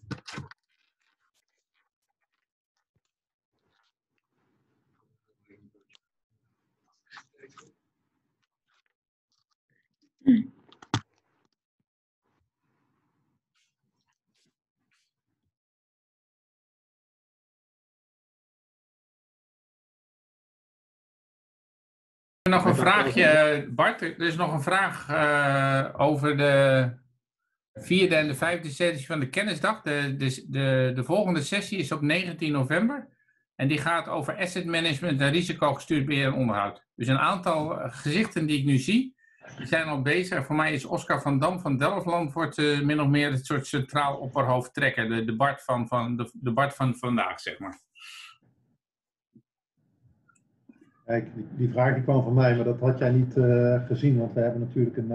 Nog een vraagje, Bart. Er is nog een vraag over de 4e en de 5e sessie van de kennisdag. De volgende sessie is op 19 november. En die gaat over asset management en risicogestuurd beheer en onderhoud. Dus een aantal gezichten die ik nu zie, die zijn al bezig. Voor mij is Oscar van Dam van Delftland wordt min of meer het soort centraal opperhoofd trekker. De Bart van vandaag, zeg maar. Kijk, die vraag die kwam van mij, maar dat had jij niet gezien, want we hebben natuurlijk een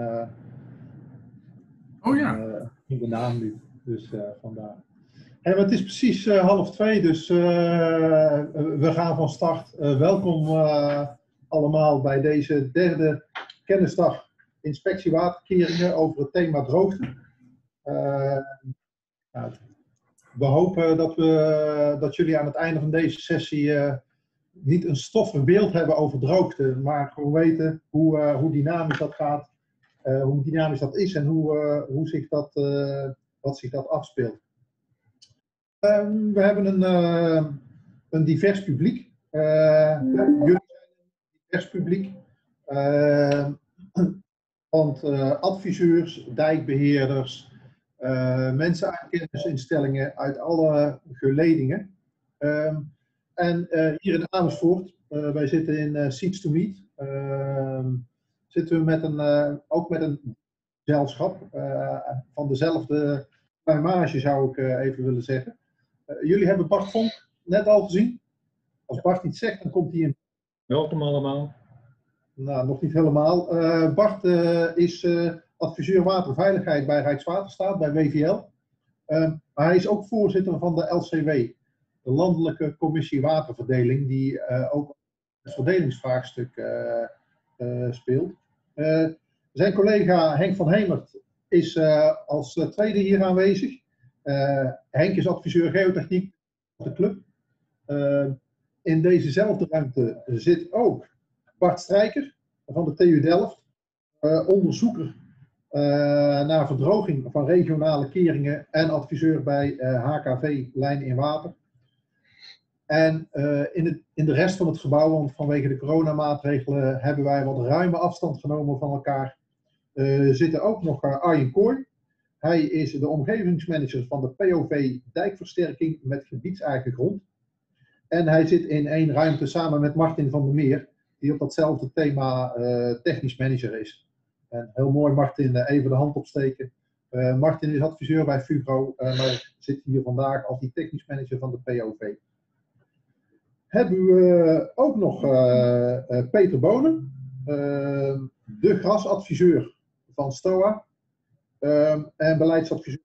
nieuwe naam nu, dus vandaar. En het is precies 1:30, dus we gaan van start. Welkom allemaal bij deze derde kennisdag inspectie waterkeringen over het thema droogte. We hopen dat jullie aan het einde van deze sessie niet een stoffig beeld hebben over droogte, maar gewoon weten hoe dynamisch dat gaat, hoe dynamisch dat is en wat zich dat afspeelt. We hebben een divers publiek. Jullie zijn een divers publiek. Want adviseurs, dijkbeheerders, mensen uit kennisinstellingen, uit alle geledingen. En hier in Amersfoort, wij zitten in Seats to Meet, zitten we ook met een gezelschap van dezelfde pluimage, zou ik even willen zeggen. Jullie hebben Bart Vonk net al gezien. Als Bart iets zegt, dan komt hij in. Welkom allemaal. Nou, nog niet helemaal. Bart is adviseur waterveiligheid bij Rijkswaterstaat, bij WVL. Maar hij is ook voorzitter van de LCW, de Landelijke Commissie Waterverdeling, die ook het verdelingsvraagstuk speelt. Zijn collega Henk van Hemert is als tweede hier aanwezig. Henk is adviseur geotechniek van de club. In dezezelfde ruimte zit ook Bart Strijker van de TU Delft, onderzoeker naar verdroging van regionale keringen en adviseur bij HKV Lijn in Water. En in de rest van het gebouw, want vanwege de coronamaatregelen hebben wij wat ruime afstand genomen van elkaar, zitten ook nog Arjen Kooi. Hij is de omgevingsmanager van de POV dijkversterking met gebiedseigen grond. En hij zit in één ruimte samen met Martin van der Meer, die op datzelfde thema technisch manager is. En heel mooi, Martin, even de hand opsteken. Martin is adviseur bij Fugro, maar zit hier vandaag als die technisch manager van de POV. Hebben we ook nog Peter Bonen, de grasadviseur van STOA en beleidsadviseur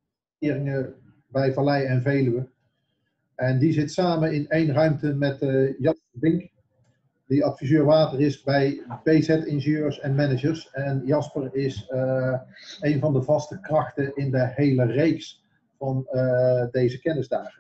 bij Vallei en Veluwe. En die zit samen in één ruimte met Jasper Bink, die adviseur water is bij BZ-ingenieurs en managers. En Jasper is een van de vaste krachten in de hele reeks van deze kennisdagen.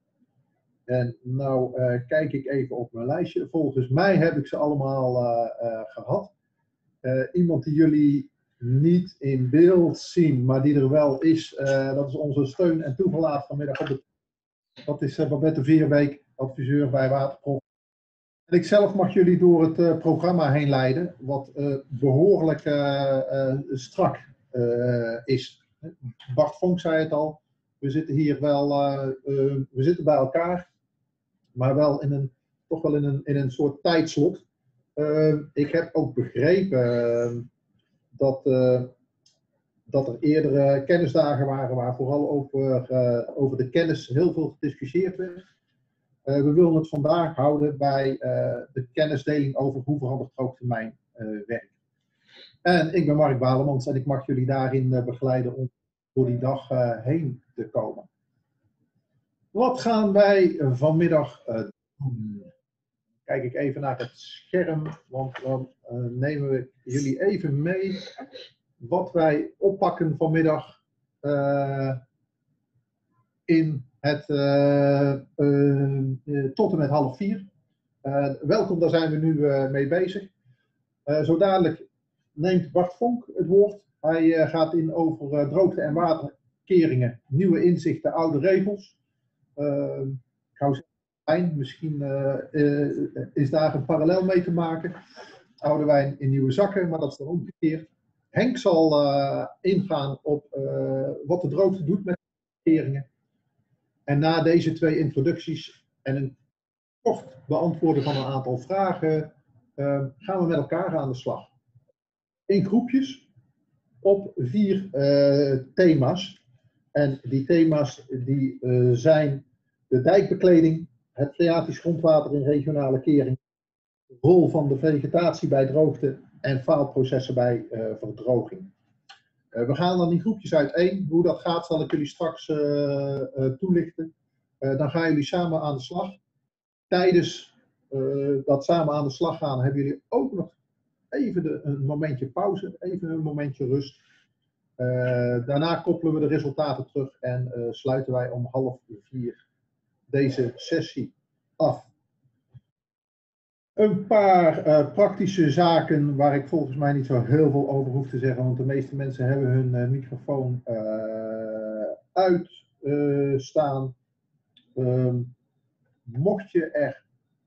En nou kijk ik even op mijn lijstje. Volgens mij heb ik ze allemaal gehad. Iemand die jullie niet in beeld zien, maar die er wel is, dat is onze steun en toeverlaat vanmiddag op de. Dat is Babette Veerbeek, adviseur bij Waterprof. En ik zelf mag jullie door het programma heen leiden, wat behoorlijk strak is. Bart Vonk zei het al, we zitten hier wel, we zitten bij elkaar, maar wel toch wel in een soort tijdslot. Ik heb ook begrepen dat er eerdere kennisdagen waren waar vooral over de kennis heel veel gediscussieerd werd. We willen het vandaag houden bij de kennisdeling over hoe verandert droogtermijn werkt. En ik ben Mark Balemans en ik mag jullie daarin begeleiden om door die dag heen te komen. Wat gaan wij vanmiddag doen? Kijk ik even naar het scherm, want dan nemen we jullie even mee wat wij oppakken vanmiddag. in het tot en met 3:30. Welkom, daar zijn we nu mee bezig. Zo dadelijk neemt Bart Vonk het woord. Hij gaat in over droogte- en waterkeringen, nieuwe inzichten, oude regels. Ik hou zeggen, misschien is daar een parallel mee te maken. Oude wijn in nieuwe zakken, maar dat is dan omgekeerd. Henk zal ingaan op wat de droogte doet met de keringen. En na deze 2 introducties en een kort beantwoorden van een aantal vragen gaan we met elkaar aan de slag. In groepjes op 4 thema's. En die thema's die zijn de dijkbekleding, het freatisch grondwater in regionale kering, de rol van de vegetatie bij droogte en faalprocessen bij verdroging. We gaan dan die groepjes uiteen. Hoe dat gaat zal ik jullie straks toelichten. Dan gaan jullie samen aan de slag. Tijdens dat samen aan de slag gaan hebben jullie ook nog even een momentje pauze, even een momentje rust. Daarna koppelen we de resultaten terug en sluiten wij om 3:30 deze sessie af. Een paar praktische zaken waar ik volgens mij niet zo heel veel over hoef te zeggen, want de meeste mensen hebben hun microfoon uitstaan. Mocht je er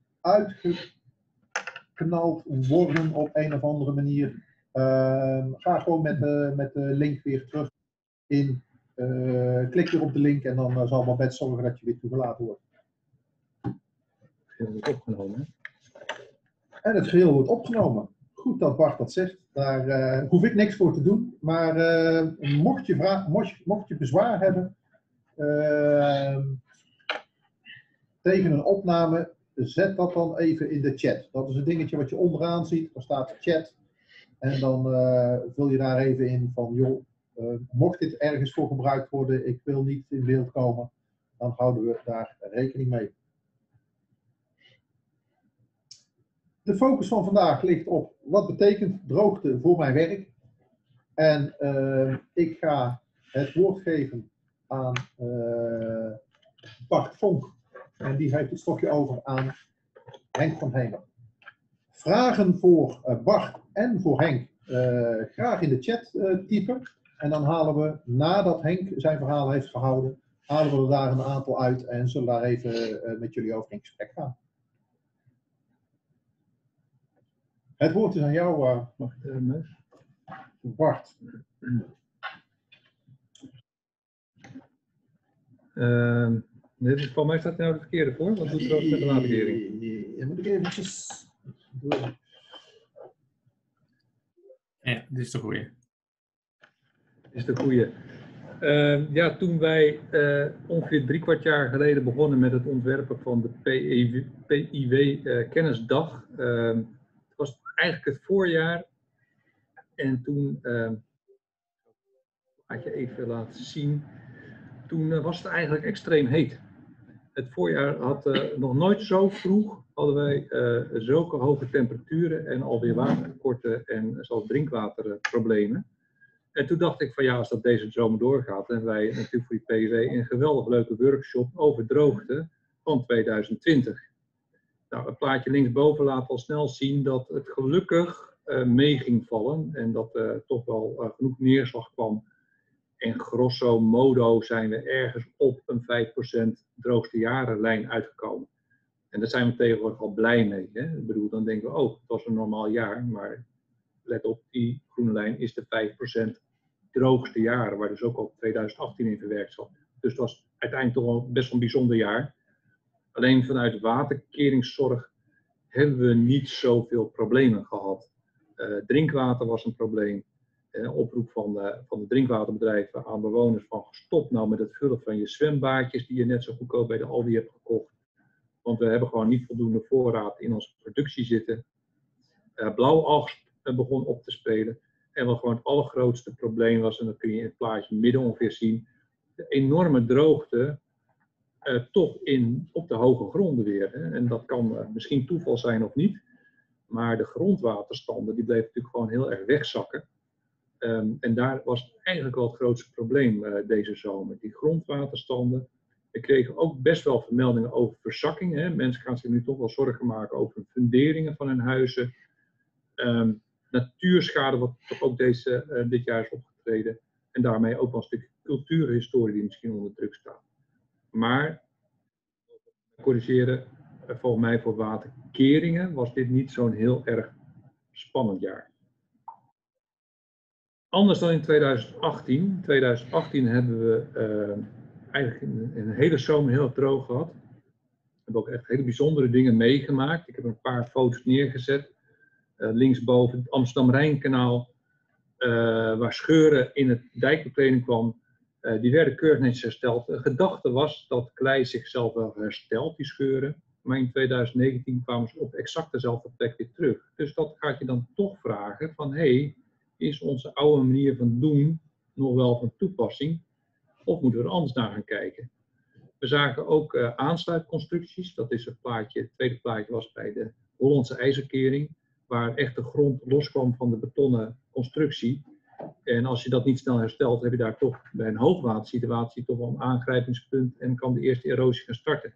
uitgeknald worden op een of andere manier, ga gewoon met de link weer terug in. Klik weer op de link en dan zal Babette zorgen dat je weer toegelaten wordt. Het wordt opgenomen. En het geheel wordt opgenomen. Goed dat Bart dat zegt. Daar hoef ik niks voor te doen. Maar mocht je bezwaar hebben tegen een opname, zet dat dan even in de chat. Dat is een dingetje wat je onderaan ziet. Daar staat chat. En dan vul je daar even in van, joh, mocht dit ergens voor gebruikt worden, ik wil niet in beeld komen, dan houden we daar rekening mee. De focus van vandaag ligt op wat betekent droogte voor mijn werk. En ik ga het woord geven aan Bart Vonk. En die heeft het stokje over aan Henk van Hemer. Vragen voor Bart en voor Henk graag in de chat typen. En dan halen we, nadat Henk zijn verhaal heeft gehouden, halen we er daar een aantal uit en zullen daar even met jullie over in gesprek gaan. Het woord is aan jou, Bart. Voor mij staat nou de verkeerde voor. Wat doet droogte met de waterkering? Ja, moet ik eventjes... Ja, dit is de goeie. Is de goeie. Ja, toen wij ongeveer 3/4 jaar geleden begonnen met het ontwerpen van de PIW kennisdag, het was eigenlijk het voorjaar en toen, laat je even laten zien, toen was het eigenlijk extreem heet. Het voorjaar had nog nooit zo vroeg, hadden wij zulke hoge temperaturen en alweer watertekorten en zelfs drinkwaterproblemen. En toen dacht ik van ja, als dat deze zomer doorgaat, dan hebben wij natuurlijk voor die PIW een geweldig leuke workshop over droogte van 2020. Nou, het plaatje linksboven laat al snel zien dat het gelukkig mee ging vallen en dat toch wel genoeg neerslag kwam. En grosso modo zijn we ergens op een 5% droogste jarenlijn uitgekomen. En daar zijn we tegenwoordig al blij mee. Hè? Ik bedoel, dan denken we, oh, het was een normaal jaar, maar let op, die groene lijn is de 5% droogste jaren, waar dus ook al 2018 in verwerkt zat. Dus het was uiteindelijk toch wel best wel een bijzonder jaar. Alleen vanuit waterkeringszorg hebben we niet zoveel problemen gehad. Drinkwater was een probleem. Oproep van de drinkwaterbedrijven aan bewoners van stop nou met het vullen van je zwembaadjes die je net zo goedkoop bij de Aldi hebt gekocht. Want we hebben gewoon niet voldoende voorraad in onze productie zitten. Blauwalg begon op te spelen. En wat gewoon het allergrootste probleem was, en dat kun je in het plaatje midden ongeveer zien, de enorme droogte toch op de hoge gronden weer. Hè. En dat kan misschien toeval zijn of niet, maar de grondwaterstanden die bleven natuurlijk gewoon heel erg wegzakken. En daar was eigenlijk wel het grootste probleem deze zomer. Die grondwaterstanden We kregen ook best wel vermeldingen over verzakking. Hè. Mensen gaan zich nu toch wel zorgen maken over funderingen van hun huizen. Natuurschade, wat toch ook dit jaar is opgetreden. En daarmee ook wel een stuk cultuurhistorie die misschien onder druk staat. Maar, corrigeren, volgens mij voor waterkeringen was dit niet zo'n heel erg spannend jaar. Anders dan in 2018. In 2018 hebben we eigenlijk een hele zomer heel droog gehad. We hebben ook echt hele bijzondere dingen meegemaakt. Ik heb een paar foto's neergezet. Linksboven het Amsterdam-Rijnkanaal, waar scheuren in het dijkbekleding kwam. Die werden keurig netjes hersteld. De gedachte was dat klei zichzelf wel herstelt, die scheuren. Maar in 2019 kwamen ze op exact dezelfde plek weer terug. Dus dat gaat je dan toch vragen van, hey, is onze oude manier van doen nog wel van toepassing? Of moeten we er anders naar gaan kijken? We zagen ook aansluitconstructies. Dat is het tweede plaatje was bij de Hollandse IJzerkering, waar echt de grond loskwam van de betonnen constructie. En als je dat niet snel herstelt, heb je daar toch bij een hoogwatersituatie toch wel een aangrijpingspunt en kan de eerste erosie gaan starten.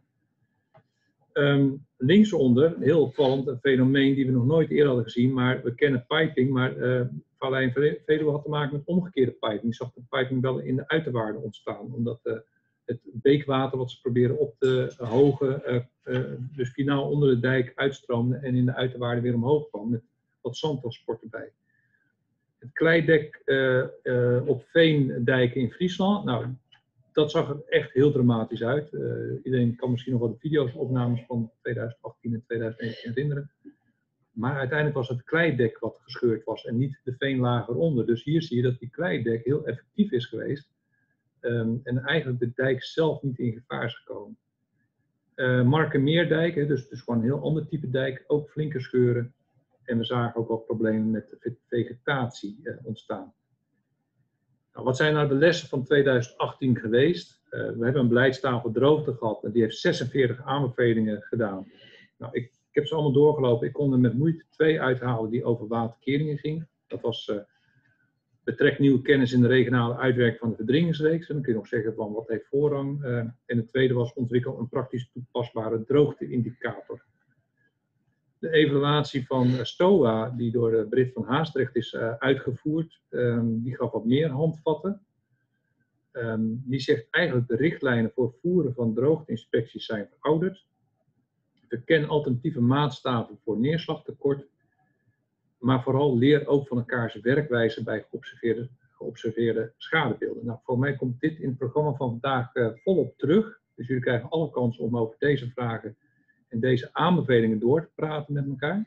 Linksonder, heel opvallend, een fenomeen die we nog nooit eerder hadden gezien, maar we kennen piping, maar Vallei en Veluwe had te maken met omgekeerde piping. Je zag de piping wel in de uiterwaarden ontstaan, omdat het beekwater wat ze proberen op te hogen, dus finaal onder de dijk uitstroomde en in de uiterwaarden weer omhoog kwam, met wat zandtransport erbij. Het kleidek op veendijken in Friesland, nou, dat zag er echt heel dramatisch uit. Iedereen kan misschien nog wel de video's opnames van 2018 en 2019 herinneren. Maar uiteindelijk was het kleidek wat gescheurd was en niet de veenlaag eronder. Dus hier zie je dat die kleidek heel effectief is geweest. En eigenlijk de dijk zelf niet in gevaar is gekomen. Markermeerdijk, dus gewoon een heel ander type dijk, ook flinke scheuren. En we zagen ook wel problemen met de vegetatie ontstaan. Nou, wat zijn nou de lessen van 2018 geweest? We hebben een beleidstafel droogte gehad en die heeft 46 aanbevelingen gedaan. Nou, ik heb ze allemaal doorgelopen. Ik kon er met moeite 2 uithalen die over waterkeringen gingen. Dat was betrek nieuwe kennis in de regionale uitwerking van de verdringingsreeks. En dan kun je nog zeggen van wat heeft voorrang. En het tweede was ontwikkel een praktisch toepasbare droogteindicator. De evaluatie van STOA, die door Brit van Haastrecht is uitgevoerd, die gaf wat meer handvatten. Die zegt eigenlijk de richtlijnen voor voeren van droogteinspecties zijn verouderd. Verken alternatieve maatstaven voor neerslagtekort. Maar vooral leer ook van elkaars werkwijze bij geobserveerde schadebeelden. Nou, voor mij komt dit in het programma van vandaag volop terug. Dus jullie krijgen alle kans om over deze vragen en deze aanbevelingen door te praten met elkaar.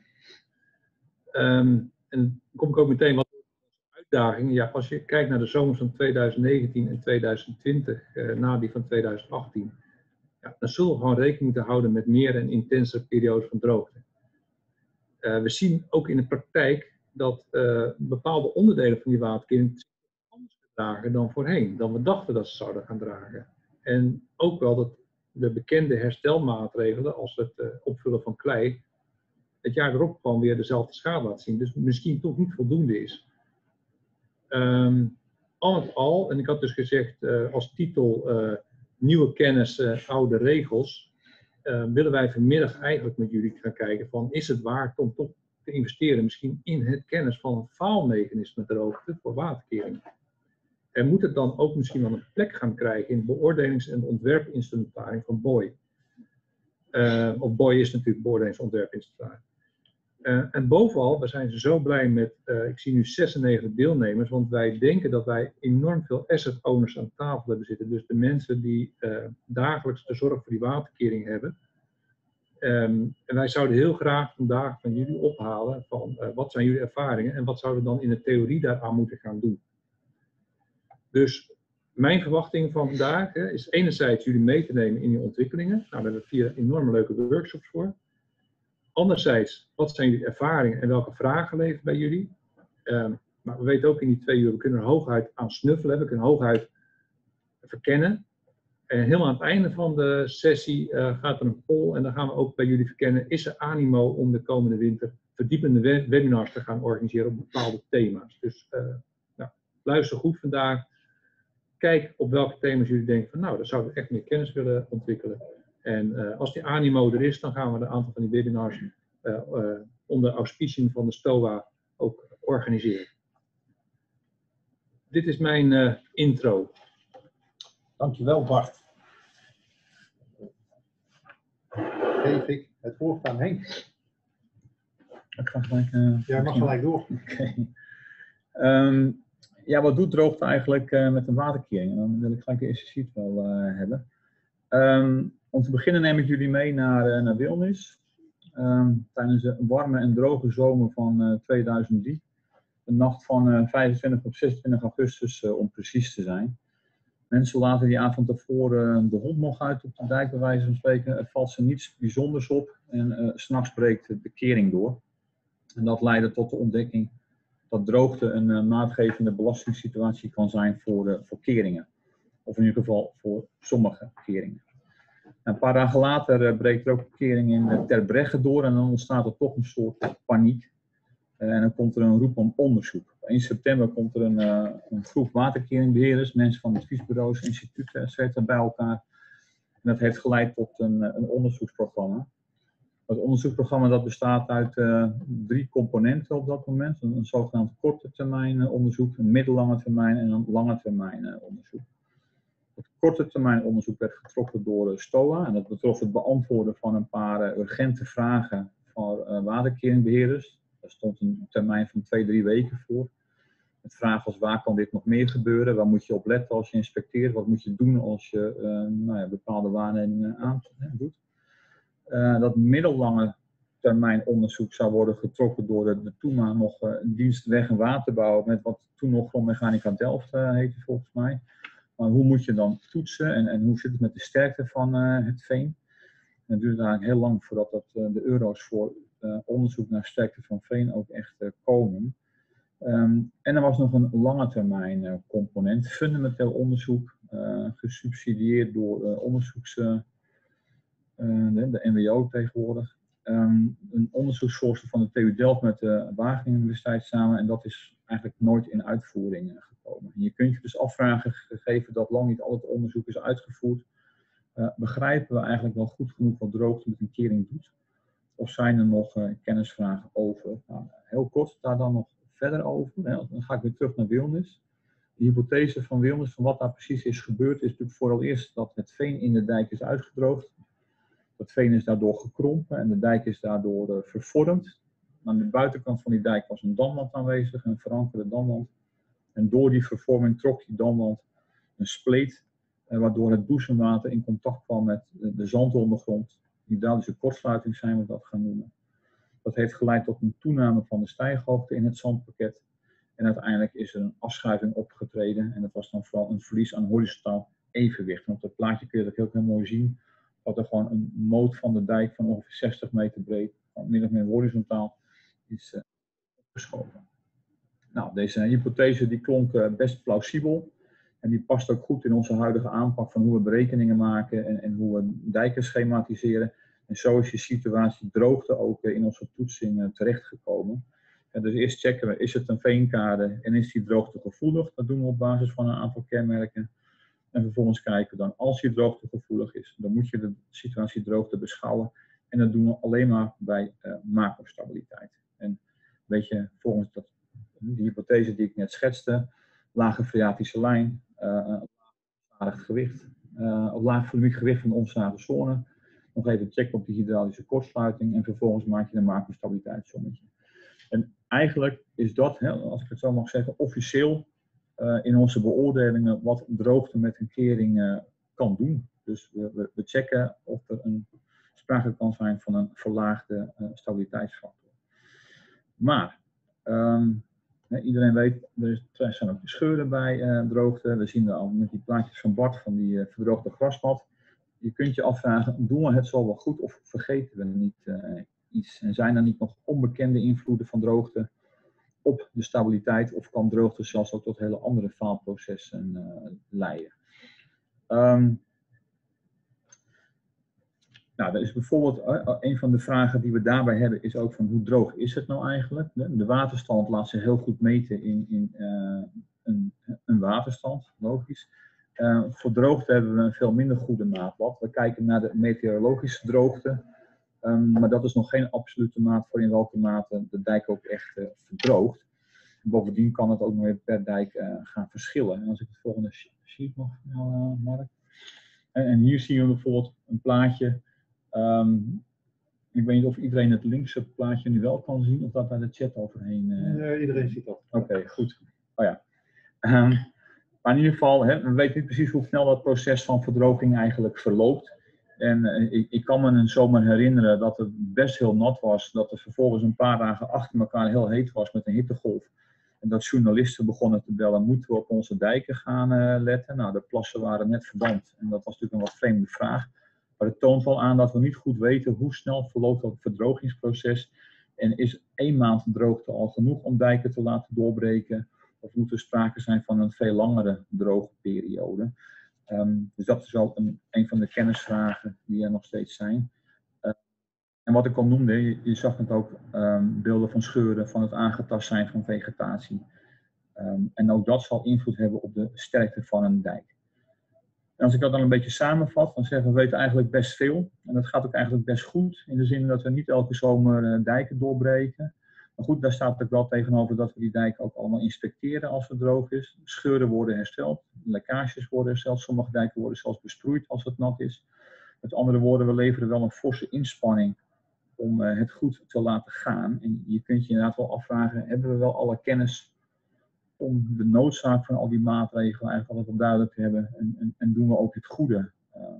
En dan kom ik ook meteen wat uitdagingen. Ja, als je kijkt naar de zomers van 2019 en 2020, na die van 2018, ja, dan zullen we gewoon rekening moeten houden met meer en intensere periodes van droogte. We zien ook in de praktijk dat bepaalde onderdelen van die waterkering anders dragen dan voorheen, dan we dachten dat ze zouden gaan dragen. En ook wel dat de bekende herstelmaatregelen, als het opvullen van klei, het jaar erop gewoon weer dezelfde schade laat zien. Dus misschien toch niet voldoende is. Al met al, en ik had dus gezegd als titel nieuwe kennis, oude regels, willen wij vanmiddag eigenlijk met jullie gaan kijken van is het waard om toch te investeren misschien in het kennis van een faalmechanisme droogte voor waterkering. En moet het dan ook misschien wel een plek gaan krijgen in de beoordelings- en ontwerpinstrumentarie van BOI. Of BOI is natuurlijk beoordelings- en ontwerpinstrumentarie. En bovenal, we zijn zo blij met, ik zie nu 96 deelnemers, want wij denken dat wij enorm veel asset owners aan tafel hebben zitten. Dus de mensen die dagelijks de zorg voor die waterkering hebben. En wij zouden heel graag vandaag van jullie ophalen van wat zijn jullie ervaringen en wat zouden we dan in de theorie daaraan moeten gaan doen. Dus mijn verwachting van vandaag is enerzijds jullie mee te nemen in die ontwikkelingen. Nou, daar hebben we 4 enorme leuke workshops voor. Anderzijds, wat zijn jullie ervaringen en welke vragen leven bij jullie? Maar we weten ook in die 2 uur, we kunnen er hooguit aan snuffelen, we kunnen hooguit verkennen. En helemaal aan het einde van de sessie gaat er een poll en dan gaan we ook bij jullie verkennen, is er animo om de komende winter verdiepende webinars te gaan organiseren op bepaalde thema's. Dus luister goed vandaag. kijk op welke thema's jullie denken van nou, daar zouden we echt meer kennis willen ontwikkelen. En als die animo er is, dan gaan we een aantal van die webinars onder auspiciën van de STOA ook organiseren. Dit is mijn intro. Dankjewel, Bart. Geef ik het woord aan Henk. Ik ga gelijk, Jij mag gelijk door. Okay. Ja, wat doet droogte eigenlijk met een waterkering? Dan wil ik gelijk de eerste sheet wel hebben. Om te beginnen neem ik jullie mee naar Wilnis. Tijdens een warme en droge zomer van 2003. De nacht van 25 op 26 augustus om precies te zijn. Mensen laten die avond ervoor de hond nog uit op de dijk, bij wijze van spreken. Er valt ze niets bijzonders op en 's nachts breekt de kering door. En dat leidde tot de ontdekking dat droogte een maatgevende belastingssituatie kan zijn voor keringen. Of in ieder geval voor sommige keringen. Een paar dagen later breekt er ook een kering in Terbregge door en dan ontstaat er toch een soort paniek. En dan komt er een roep om onderzoek. Op 1 september komt er een groep waterkeringbeheerders, mensen van adviesbureaus, instituten, etc. bij elkaar. En dat heeft geleid tot een onderzoeksprogramma. Het onderzoeksprogramma dat bestaat uit 3 componenten op dat moment. Een zogenaamd korte termijn onderzoek, een middellange termijn en een lange termijn onderzoek. Het korte termijn onderzoek werd getrokken door STOA en dat betrof het beantwoorden van een paar urgente vragen van waterkeringbeheerders. Daar stond een termijn van 2-3 weken voor. Met vragen als waar kan dit nog meer gebeuren, waar moet je op letten als je inspecteert, wat moet je doen als je bepaalde waarnemingen doet. Dat middellange termijn onderzoek zou worden getrokken door de toen maar nog dienst Weg- en Waterbouw, met wat toen nog Grondmechanica Delft heette volgens mij. Maar hoe moet je dan toetsen en hoe zit het met de sterkte van het veen? En het duurde eigenlijk heel lang voordat de euro's voor onderzoek naar sterkte van veen ook echt komen. En er was nog een lange termijn component, fundamenteel onderzoek, gesubsidieerd door de NWO tegenwoordig. Een onderzoeksvoorstel van de TU Delft met de Wageningen Universiteit samen en dat is eigenlijk nooit in uitvoering gekomen. En je kunt je dus afvragen, gegeven dat lang niet al het onderzoek is uitgevoerd, begrijpen we eigenlijk wel goed genoeg wat droogte met een kering doet? Of zijn er nog kennisvragen over? Nou, heel kort daar dan nog verder over. Dan ga ik weer terug naar Wilnis. De hypothese van Wilnis, van wat daar precies is gebeurd, is natuurlijk vooral eerst dat het veen in de dijk is uitgedroogd. Dat veen is daardoor gekrompen en de dijk is daardoor vervormd. Aan de buitenkant van die dijk was een damwand aanwezig, een verankerde damwand. En door die vervorming trok die damwand een spleet, waardoor het boezemwater in contact kwam met de zandondergrond. Hydraulische kortsluiting zijn we dat gaan noemen. Dat heeft geleid tot een toename van de stijghoogte in het zandpakket. En uiteindelijk is er een afschuiving opgetreden. En dat was dan vooral een verlies aan horizontaal evenwicht. En op dat plaatje kun je dat heel mooi zien. Dat er gewoon een moot van de dijk van ongeveer 60 meter breed, min of meer horizontaal, is opgeschoven. Nou, deze hypothese die klonk best plausibel. En die past ook goed in onze huidige aanpak van hoe we berekeningen maken en hoe we dijken schematiseren. En zo is die situatie droogte ook in onze toetsing terechtgekomen. En dus eerst checken we, is het een veenkade en is die droogte gevoelig? Dat doen we op basis van een aantal kenmerken. En vervolgens kijken we dan, als die droogte gevoelig is, dan moet je de situatie droogte beschouwen. En dat doen we alleen maar bij macrostabiliteit. En weet je, volgens die hypothese die ik net schetste, lage phreatische lijn, laag gewicht, of laag volumiek gewicht van de onstaande zone. Nog even checken op die hydraulische kortsluiting en vervolgens maak je een macrostabiliteitssommetje. En eigenlijk is dat, als ik het zo mag zeggen, officieel in onze beoordelingen wat droogte met een kering kan doen. Dus we checken of er sprake kan zijn van een verlaagde stabiliteitsfactor. Maar iedereen weet, er zijn ook scheuren bij droogte. We zien er al met die plaatjes van Bart van die verdroogde grasmat. Je kunt je afvragen, doen we het zo wel goed of vergeten we niet iets? En zijn er niet nog onbekende invloeden van droogte op de stabiliteit of kan droogte zelfs ook tot hele andere faalprocessen leiden? Nou, dat is bijvoorbeeld een van de vragen die we daarbij hebben, is ook van hoe droog is het nou eigenlijk? De waterstand laat zich heel goed meten in een waterstand, logisch. Voor droogte hebben we een veel minder goede maatlat. We kijken naar de meteorologische droogte. Maar dat is nog geen absolute maat voor in welke mate de dijk ook echt verdroogt. Bovendien kan het ook nog weer per dijk gaan verschillen. En als ik het volgende sheet mag, Mark. En hier zien we bijvoorbeeld een plaatje. Ik weet niet of iedereen het linkse plaatje nu wel kan zien, of dat bij de chat overheen. Iedereen ziet dat. Oké, goed. Oh ja. Maar in ieder geval, we weten niet precies hoe snel dat proces van verdroging eigenlijk verloopt. En ik kan me een zomer herinneren dat het best heel nat was. Dat er vervolgens een paar dagen achter elkaar heel heet was met een hittegolf. En dat journalisten begonnen te bellen, moeten we op onze dijken gaan letten? Nou, de plassen waren net verdampt. En dat was natuurlijk een wat vreemde vraag. Maar het toont wel aan dat we niet goed weten hoe snel verloopt dat verdrogingsproces. En is 1 maand droogte al genoeg om dijken te laten doorbreken? Of moet er sprake zijn van een veel langere droge periode? Dus dat is wel een van de kennisvragen die er nog steeds zijn. En wat ik al noemde, je zag het ook, beelden van scheuren, van het aangetast zijn van vegetatie. En ook dat zal invloed hebben op de sterkte van een dijk. En als ik dat dan een beetje samenvat, dan zeggen we weten eigenlijk best veel. En dat gaat ook eigenlijk best goed, in de zin dat we niet elke zomer dijken doorbreken. Maar goed, daar staat ook wel tegenover dat we die dijken ook allemaal inspecteren als het droog is. Scheuren worden hersteld, lekkages worden hersteld, sommige dijken worden zelfs besproeid als het nat is. Met andere woorden, we leveren wel een forse inspanning om het goed te laten gaan. En je kunt je inderdaad wel afvragen, hebben we wel alle kennis om de noodzaak van al die maatregelen eigenlijk altijd wel duidelijk te hebben en doen we ook het goede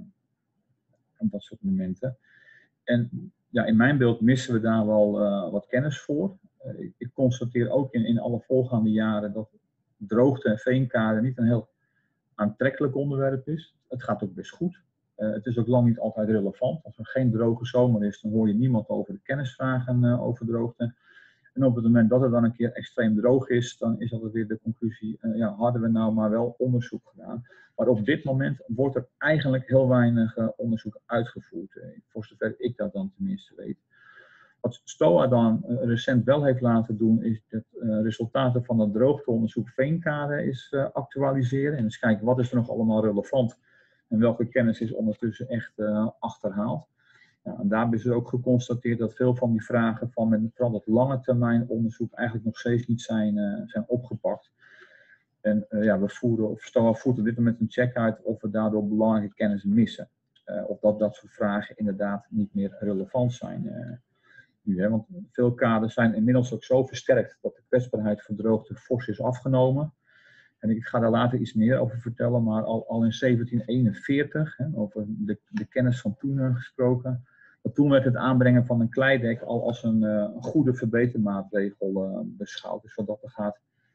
op dat soort momenten. En ja, in mijn beeld missen we daar wel wat kennis voor. Ik constateer ook in alle voorgaande jaren dat droogte en veenkade niet een heel aantrekkelijk onderwerp is. Het gaat ook best goed. Het is ook lang niet altijd relevant. Als er geen droge zomer is, dan hoor je niemand over de kennisvragen over droogte. En op het moment dat het dan een keer extreem droog is, dan is altijd weer de conclusie, hadden we nou maar wel onderzoek gedaan. Maar op dit moment wordt er eigenlijk heel weinig onderzoek uitgevoerd. Voor zover ik dat dan tenminste weet. Wat STOA dan recent wel heeft laten doen, is het resultaten van het droogteonderzoek veenkade is actualiseren. En eens kijken wat is er nog allemaal relevant en welke kennis is ondertussen echt achterhaald. Ja, en daarbij is er ook geconstateerd dat veel van die vragen van met vooral het lange termijn onderzoek eigenlijk nog steeds niet zijn opgepakt. En STOA voert op dit moment een check uit of we daardoor belangrijke kennis missen. Of dat soort vragen inderdaad niet meer relevant zijn nu. Want veel kaders zijn inmiddels ook zo versterkt dat de kwetsbaarheid voor droogte fors is afgenomen. En ik ga daar later iets meer over vertellen, maar al in 1741, over de kennis van toen gesproken. Maar toen werd het aanbrengen van een kleidek al als een goede verbetermaatregel beschouwd. Dus wat dat er gaat,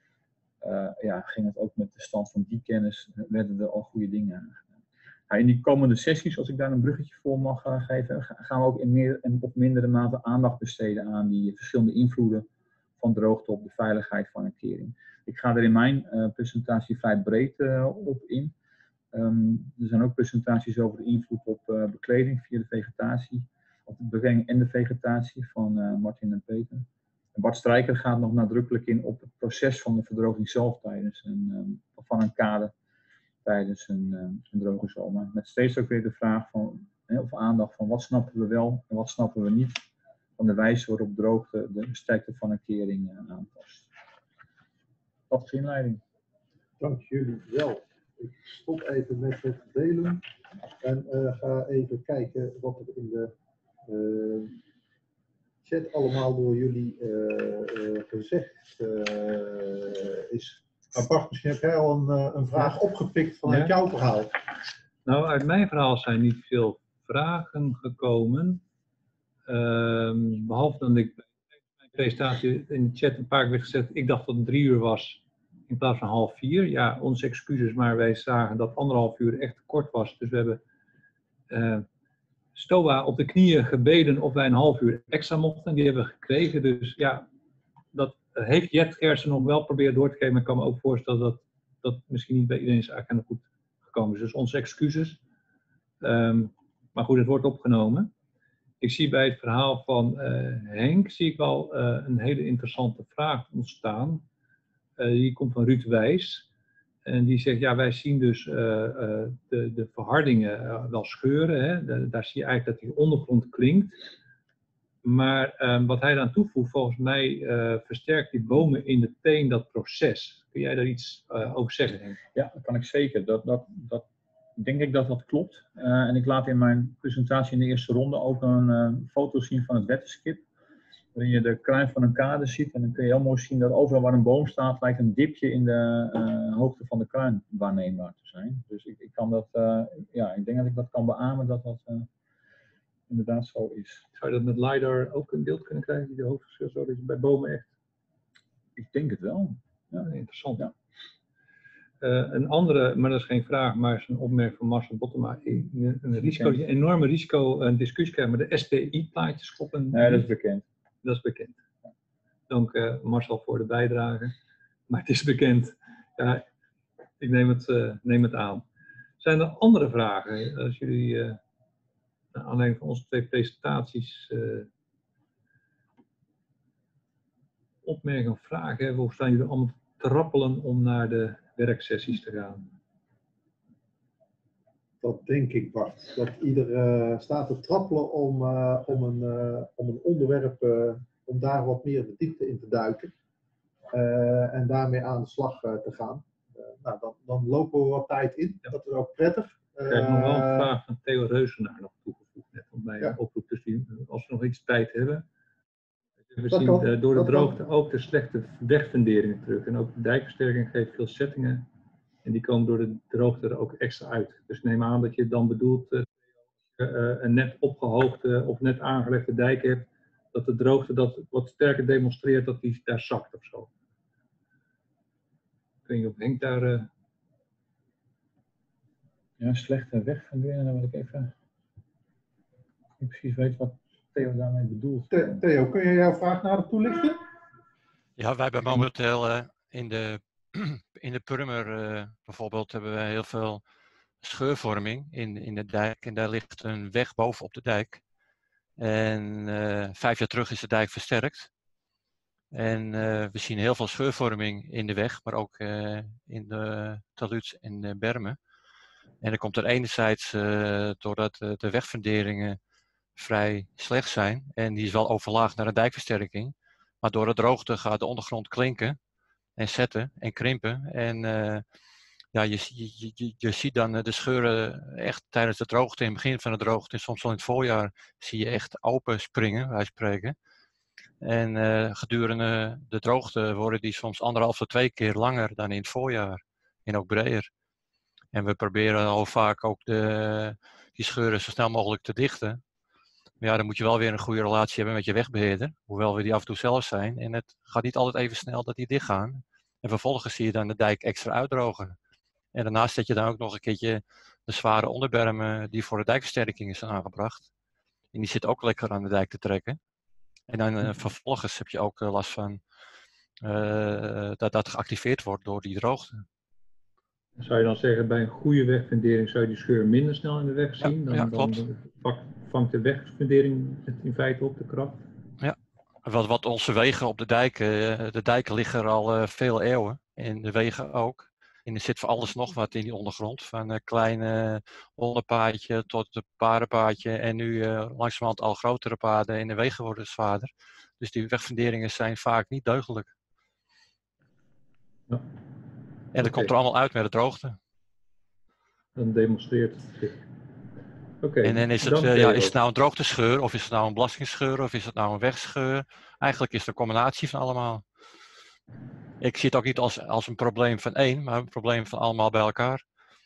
ging het ook met de stand van die kennis, werden er al goede dingen aan gedaan. Nou, in die komende sessies, als ik daar een bruggetje voor mag geven, gaan we ook in meer en op mindere mate aandacht besteden aan die verschillende invloeden van droogte op de veiligheid van een kering. Ik ga er in mijn presentatie vrij breed op in. Er zijn ook presentaties over de invloed op bekleding via de vegetatie, op de bekleding en de vegetatie van Martin en Peter. En Bart Strijker gaat nog nadrukkelijk in op het proces van de verdroging zelf tijdens van een kade tijdens een droge zomer. Met steeds ook weer de vraag van, of aandacht van wat snappen we wel en wat snappen we niet van de wijze waarop droogte de sterkte van een kering aanpast. Dat is de inleiding. Dank jullie wel. Ik stop even met het delen en ga even kijken wat er in de chat allemaal door jullie gezegd is. Maar Bart, misschien heb jij al een vraag opgepikt vanuit jouw verhaal. Nou, uit mijn verhaal zijn niet veel vragen gekomen. Behalve dat ik bij mijn presentatie in de chat een paar keer werd gezegd, ik dacht dat het 3 uur was in plaats van 3:30. Ja, onze excuses, maar wij zagen dat 1,5 uur echt te kort was. Dus we hebben STOA op de knieën gebeden of wij 1,5 uur extra mochten. Die hebben we gekregen. Dus ja, dat heeft Jet Gersen nog wel proberen door te geven. Maar ik kan me ook voorstellen dat dat misschien niet bij iedereen is agenda goed gekomen is. Dus onze excuses. Maar goed, het wordt opgenomen. Ik zie bij het verhaal van Henk zie ik wel een hele interessante vraag ontstaan. Die komt van Ruud Wijs. En die zegt, ja, wij zien dus de verhardingen wel scheuren. Hè? Daar zie je eigenlijk dat die ondergrond klinkt. Maar wat hij dan toevoegt, volgens mij versterkt die bomen in de teen dat proces. Kun jij daar iets over zeggen, Henk? Ja, dat kan ik zeker. Dat denk ik dat klopt. En ik laat in mijn presentatie in de eerste ronde ook een foto zien van het wetterskip. Waarin je de kruin van een kade ziet. En dan kun je heel mooi zien dat overal waar een boom staat, lijkt een dipje in de hoogte van de kruin waarneembaar te zijn. Dus ik kan dat, ik denk dat ik dat kan beamen dat dat inderdaad zo is. Zou je dat met LiDAR ook in beeld kunnen krijgen, die de hoogteverschil, zo dat je bij bomen echt... Ik denk het wel. Ja, interessant. Ja. Een andere, maar dat is geen vraag, maar is een opmerking van Marcel Bottema. Een enorme risico, een discussie krijgen met de SPI-plaatjes op een... Nee, dat is bekend. Dat is bekend. Dank Marcel voor de bijdrage. Maar het is bekend. Ja, ik neem het aan. Zijn er andere vragen? Als jullie naar aanleiding van onze 2 presentaties opmerkingen of vragen hebben, of staan jullie allemaal te trappelen om naar de werksessies te gaan? Dat denk ik, Bart. Dat ieder staat te trappelen om een onderwerp, om daar wat meer de diepte in te duiken. En daarmee aan de slag te gaan. Dan lopen we wat tijd in. Ja. Dat is ook prettig. Ik heb nog wel een vraag van Theo Reuzenaar nog toegevoegd. Net van mij oproep. Dus als we nog iets tijd hebben. We zien door de droogte ook de slechte wegfunderingen terug. En ook de dijkversterking geeft veel settingen. En die komen door de droogte er ook extra uit. Dus neem aan dat je dan bedoelt een net opgehoogde of net aangelegde dijk hebt. Dat de droogte dat wat sterker demonstreert dat die daar zakt of zo. Ik weet niet of Henk daar... Ja, slechte wegfunderingen, dan wil ik even niet precies weten wat Theo daarmee bedoelt. Theo, kun je jouw vraag nader toelichten? Ja, wij hebben momenteel in de Purmer bijvoorbeeld hebben we heel veel scheurvorming in de dijk. En daar ligt een weg bovenop de dijk. En 5 jaar terug is de dijk versterkt. En we zien heel veel scheurvorming in de weg, maar ook in de taluds en de bermen. En dat komt er enerzijds doordat de wegfunderingen vrij slecht zijn. En die is wel overlaagd naar een dijkversterking. Maar door de droogte gaat de ondergrond klinken en zetten en krimpen. En je ziet dan de scheuren echt tijdens de droogte, in het begin van de droogte, en soms wel in het voorjaar, zie je echt open springen, wij spreken. En gedurende de droogte worden die soms 1,5 tot 2 keer langer dan in het voorjaar. En ook breder. En we proberen al vaak ook die scheuren zo snel mogelijk te dichten. Maar ja, dan moet je wel weer een goede relatie hebben met je wegbeheerder. Hoewel we die af en toe zelf zijn. En het gaat niet altijd even snel dat die dichtgaan. En vervolgens zie je dan de dijk extra uitdrogen. En daarnaast zet je dan ook nog een keertje de zware onderbermen die voor de dijkversterking zijn aangebracht. En die zit ook lekker aan de dijk te trekken. En dan vervolgens heb je ook last van dat geactiveerd wordt door die droogte. Zou je dan zeggen, bij een goede wegfundering zou je die scheur minder snel in de weg zien? Ja, klopt. Dan vangt de wegfundering het in feite op de kracht? Ja, wat onze wegen op de dijken liggen er al veel eeuwen. En de wegen ook. En er zit voor alles nog wat in die ondergrond. Van een kleine onderpaadje tot een paardenpaadje. En nu langzamerhand al grotere paden en de wegen worden zwaarder. Dus die wegfunderingen zijn vaak niet deugdelijk. Ja. En dat komt er allemaal uit met de droogte. Dan demonstreert het zich. En dan is het, is het nou een droogtescheur, of is het nou een belastingsscheur, of is het nou een wegscheur? Eigenlijk is het een combinatie van allemaal. Ik zie het ook niet als een probleem van één, maar een probleem van allemaal bij elkaar.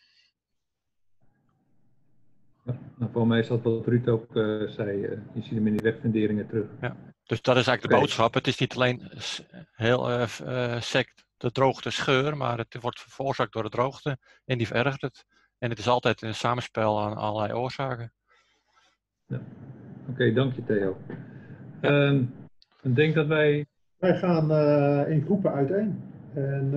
Nou, voor mij is dat wat Ruud ook zei, je ziet hem in die wegfunderingen terug. Ja. Dus dat is eigenlijk de boodschap. Het is niet alleen heel sec de droogte scheur, maar het wordt veroorzaakt door de droogte en die verergert het. En het is altijd een samenspel aan allerlei oorzaken. Ja. Oké, dank je Theo. Ja. Ik denk dat wij gaan in groepen uiteen. En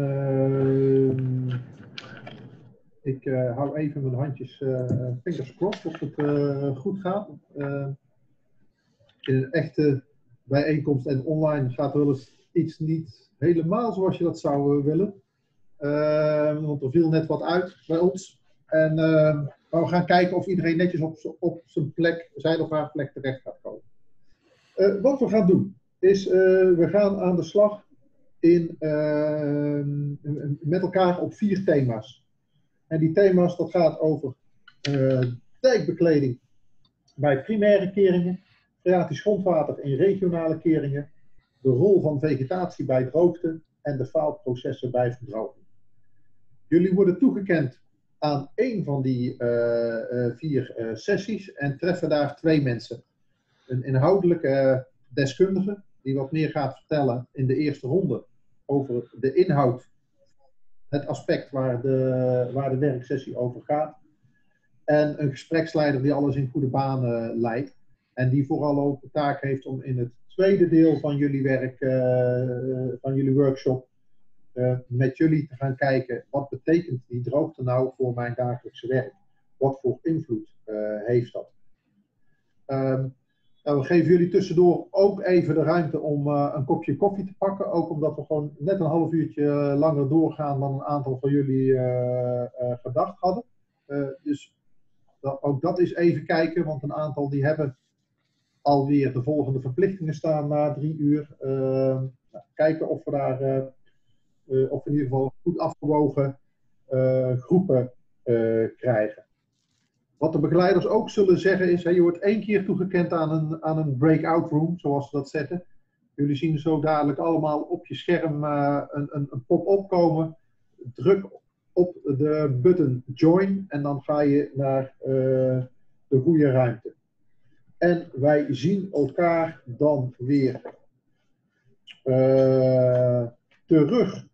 ik hou even mijn handjes fingers crossed of het goed gaat. In een echte bijeenkomst en online gaat wel eens iets niet helemaal zoals je dat zou willen. Want er viel net wat uit bij ons. Maar we gaan kijken of iedereen netjes op zijn plek, zijn of haar plek terecht gaat komen. Wat we gaan doen, is we gaan aan de slag met elkaar op 4 thema's. En die thema's, dat gaat over dijkbekleding bij primaire keringen, freatisch grondwater in regionale keringen, de rol van vegetatie bij droogte en de faalprocessen bij verdroging. Jullie worden toegekend aan 1 van die 4 sessies en treffen daar 2 mensen. Een inhoudelijke deskundige die wat meer gaat vertellen in de eerste ronde over de inhoud, het aspect waar de werksessie over gaat. En een gespreksleider die alles in goede banen leidt. En die vooral ook de taak heeft om in het tweede deel van jullie werk, van jullie workshop, met jullie te gaan kijken, wat betekent die droogte nou voor mijn dagelijkse werk? Wat voor invloed heeft dat? Nou, we geven jullie tussendoor ook even de ruimte om een kopje koffie te pakken. Ook omdat we gewoon net een half uurtje langer doorgaan dan een aantal van jullie gedacht hadden. Dus ook dat is even kijken, want een aantal die hebben alweer de volgende verplichtingen staan na 3 uur. Kijken of we daar of we in ieder geval goed afgewogen groepen krijgen. Wat de begeleiders ook zullen zeggen is, je wordt 1 keer toegekend aan een breakout room, zoals ze dat zeggen. Jullie zien zo dadelijk allemaal op je scherm een pop-up komen. Druk op de button join en dan ga je naar de goede ruimte. En wij zien elkaar dan weer terug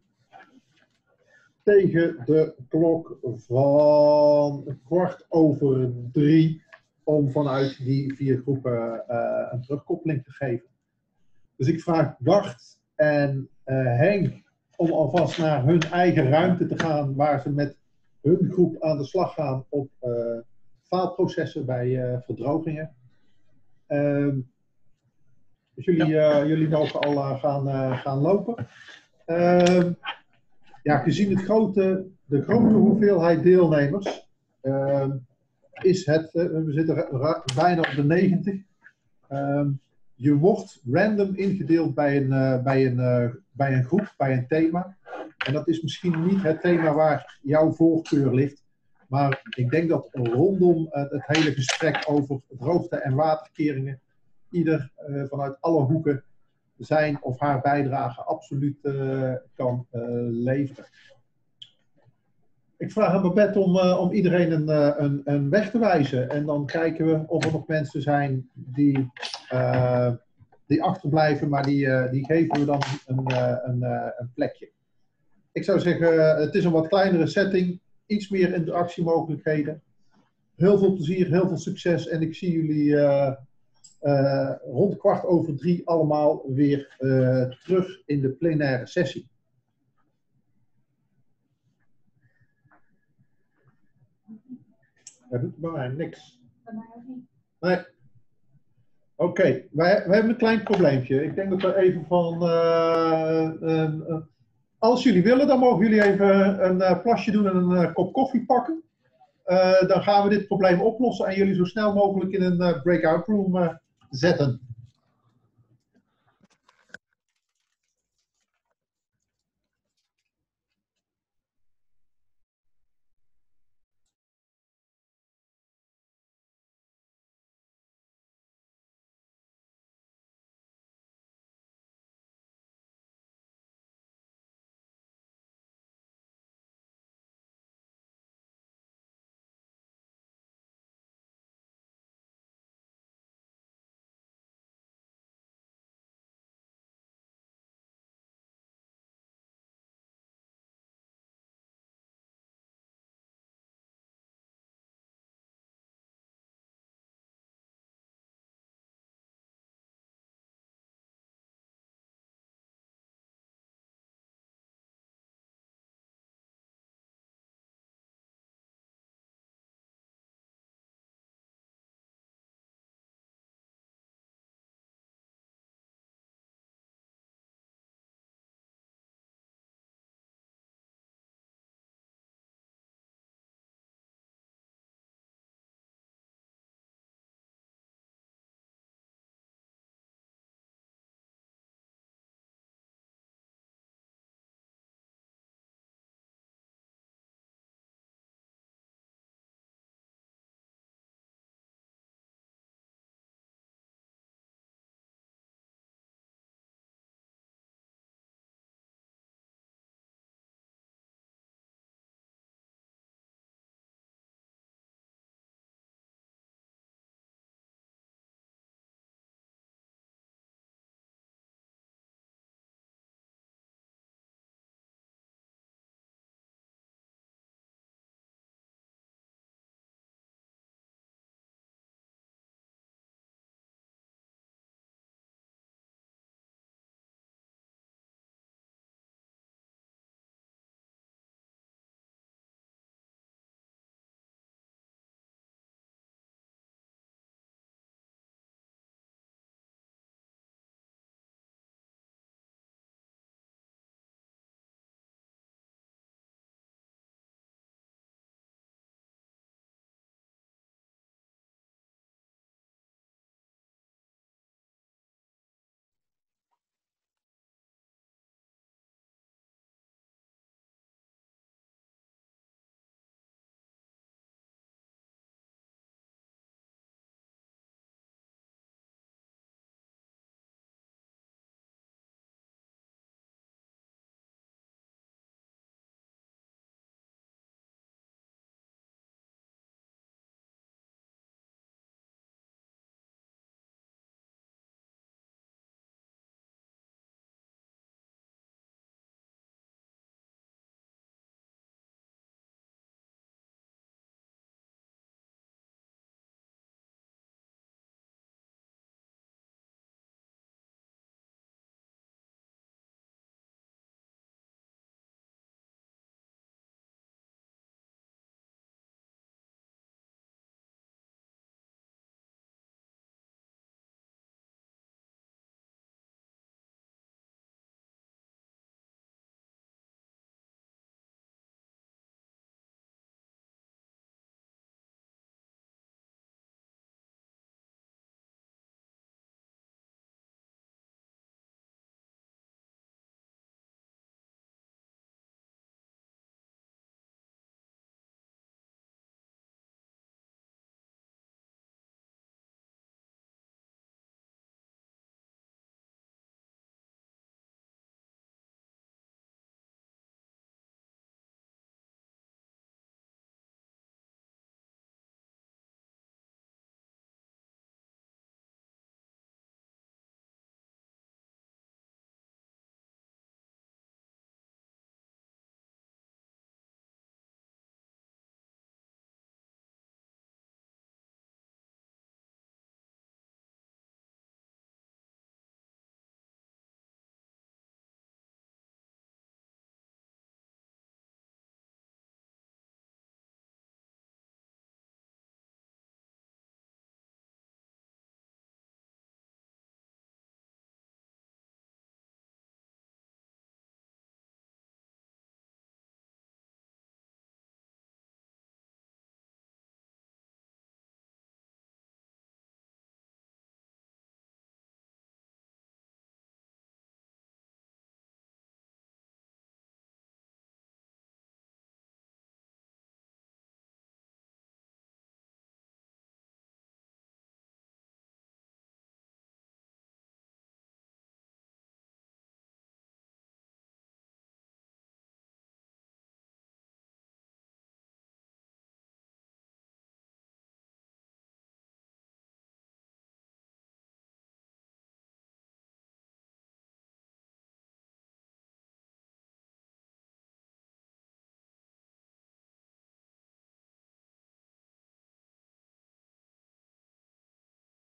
tegen de klok van 3:15 om vanuit die 4 groepen een terugkoppeling te geven. Dus ik vraag Bart en Henk om alvast naar hun eigen ruimte te gaan waar ze met hun groep aan de slag gaan op faalprocessen bij verdrogingen. Dus jullie mogen al gaan lopen. Ja, gezien de grote hoeveelheid deelnemers is het, we zitten bijna op de 90. Je wordt random ingedeeld bij een groep, bij een thema. En dat is misschien niet het thema waar jouw voorkeur ligt. Maar ik denk dat rondom het hele gesprek over droogte en waterkeringen ieder vanuit alle hoeken zijn of haar bijdrage absoluut kan leveren. Ik vraag aan Babette om iedereen een weg te wijzen. En dan kijken we of er nog mensen zijn die achterblijven, maar die geven we dan een plekje. Ik zou zeggen, het is een wat kleinere setting. Iets meer interactiemogelijkheden. Heel veel plezier, heel veel succes. En ik zie jullie rond 2:15 allemaal weer terug in de plenaire sessie. Dat doet bij mij niks. Bij mij ook niet. Nee. Oké, wij hebben een klein probleempje. Ik denk dat we even van... als jullie willen, dan mogen jullie even een plasje doen en een kop koffie pakken. Dan gaan we dit probleem oplossen en jullie zo snel mogelijk in een breakout room zetten.